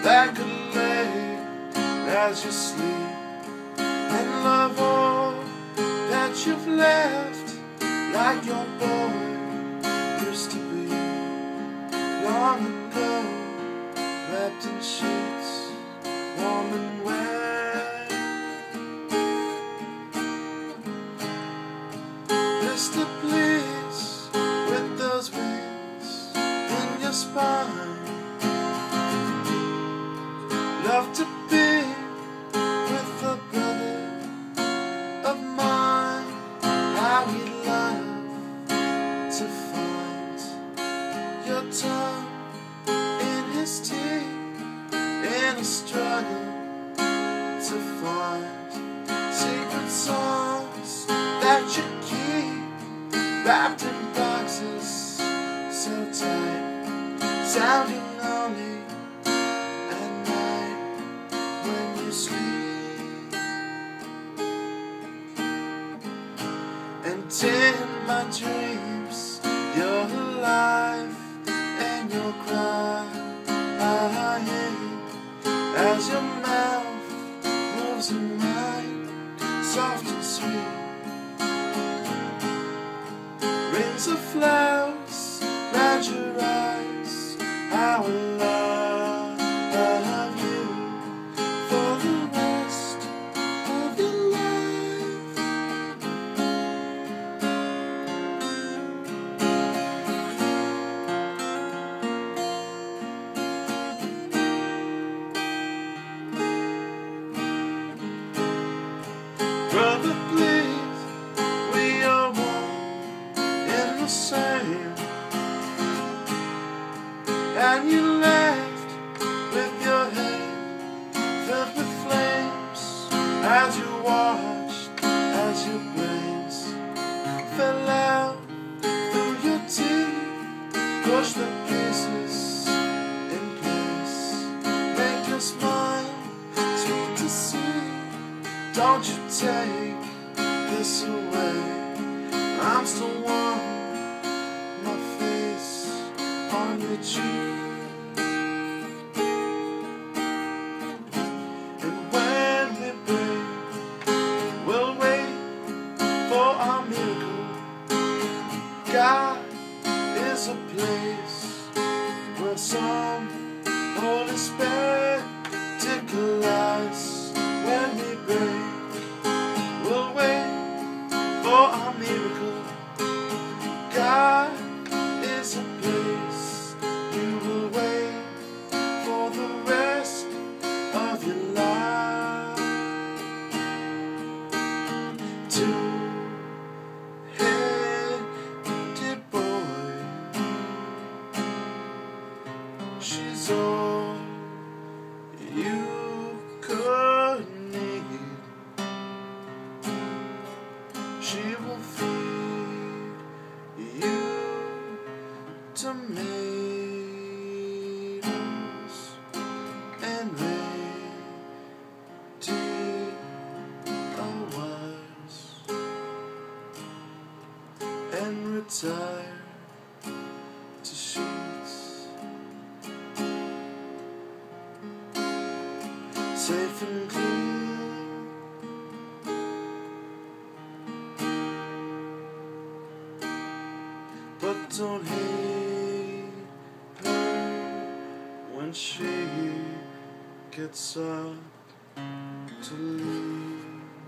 that could lay as you sleep and love all that you've left, like your boy used to be long ago, wrapped in sheets, warm and wet. Mr. Please, with those wings in your spine, love to be with a brother of mine. How he'd love to find your tongue in his teeth, in a struggle to find secret songs that you keep wrapped in boxes so tight, sounding only at night when you sleep. And in my dreams you're alive and you'll cry as your mouth moves in mine, soft and sweet. Rings of flowers round your eyes, how I love you for the rest of your life. Brother, please, we are one in the same. And you left with your head filled with flames as you watched as your brains fell out through your teeth. Push the pieces in place, make your smile sweet to see. Don't you take this away, I'm still warm, my face on your cheek. And when we break, we'll wait for our miracle. God is a place where some holy spectacle lies. When we break, we'll wait for our miracle. God is a place you will wait for the rest of your life. Two-headed boy, she's all you could need. She will feed you tomatoes and radiowaves and retire to sheets safe and clean. But don't hate her when she gets up to leave.